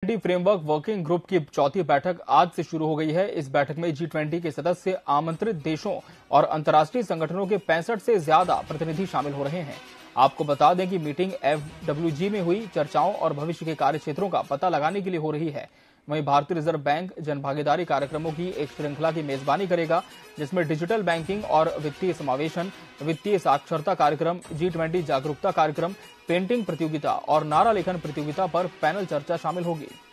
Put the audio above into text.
Liquidity framework working group की चौथी बैठक आज से शुरू हो गई है। इस बैठक में G20 के सदस्य आमंत्रित देशों और अंतर्राष्ट्रीय संगठनों के 65 से ज्यादा प्रतिनिधि शामिल हो रहे हैं। आपको बता दें कि मीटिंग FWG में हुई चर्चाओं और भविष्य के कार्य क्षेत्रों का पता लगाने के लिए हो रही है। वहीं भारतीय रिजर्व बैंक जनभागीदारी कार्यक्रमों की एक श्रृंखला की मेजबानी करेगा, जिसमें डिजिटल बैंकिंग और वित्तीय समावेशन, वित्तीय साक्षरता कार्यक्रम, G20 जागरूकता कार्यक्रम, पेंटिंग प्रतियोगिता और नारा लेखन प्रतियोगिता पर पैनल चर्चा शामिल होगी।